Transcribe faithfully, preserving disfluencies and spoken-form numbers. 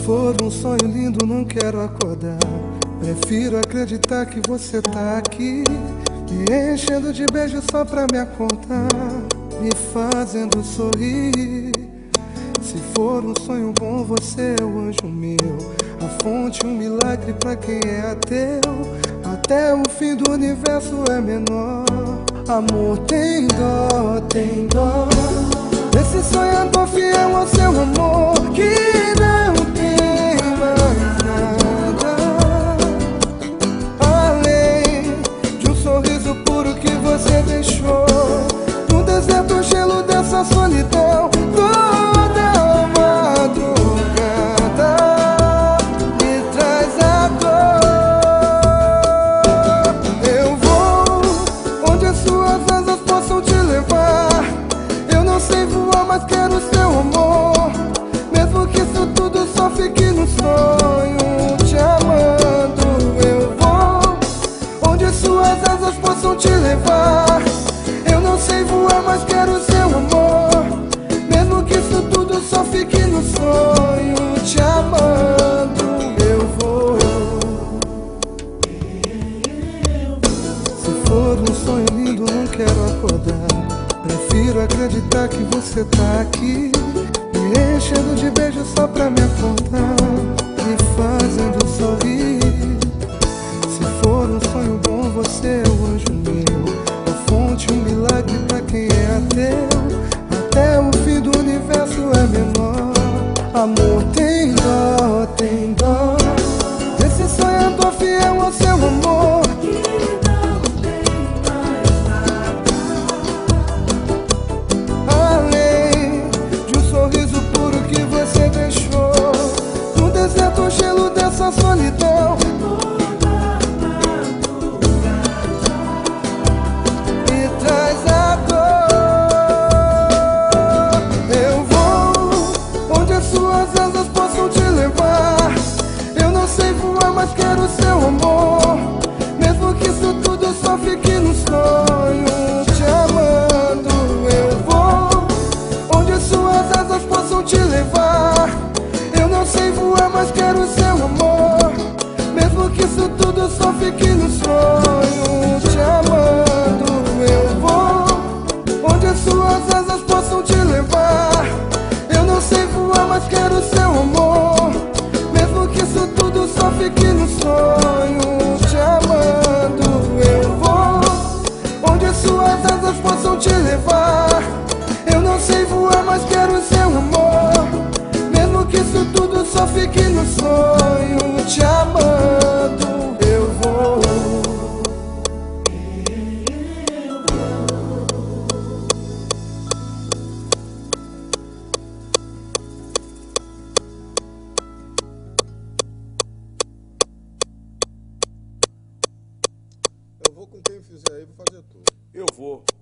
for um sonho lindo, não quero acordar. Prefiro acreditar que você tá aqui, me enchendo de beijos só pra me acordar, me fazendo sorrir. Se for um sonho bom, você é o anjo meu, a fonte, um milagre pra quem é ateu. Até o fim do universo é menor. Amor, tem dó, tem dó desse sonhador fiel ao seu amor, que não tem mais nada além de um sorriso puro que você deixou no deserto, o gelo dessa solidão. Toda madrugada me traz a dor. Eu vou onde as suas asas possam te levar. Eu não sei voar, mas quero seu amor, mesmo que isso tudo só fique no sonho, te amando. Eu vou onde as suas asas possam te levar. Eu não sei voar, mas quero seu amor, mesmo que isso tudo só fique no sonho, te amando. Eu vou. Se for um sonho lindo, não quero acordar. Prefiro acreditar que você tá aqui, me enchendo de beijos só pra me acordar, me fazendo sorrir. Se for um sonho bom, você é o anjo meu, a fonte, um milagre pra quem é ateu. Até o fim do universo é menor. Amor, tem dó, tem dó desse sonhador fiel ao seu amor, o gelo dessa solidão. Me traz a dor. Eu vou onde as suas asas possam te levar. Eu não sei voar, mas quero seu amor, mesmo que isso tudo só fique no sonho, te amando. Eu vou onde as suas asas possam te levar. Eu não sei voar, mas quero seu amor, mesmo que isso tudo só fique no sonho, te amando. Eu vou onde as suas asas possam te levar. Eu não sei voar, mas quero seu amor, mesmo que isso tudo só fique no sonho, te amando. Eu vou onde as suas asas possam te levar. Eu não sei voar, mas quero seu amor, mesmo que isso tudo só fique no sonho, te amando. Eu vou. Eu vou com quem fizer aí, vou fazer tudo. Eu vou.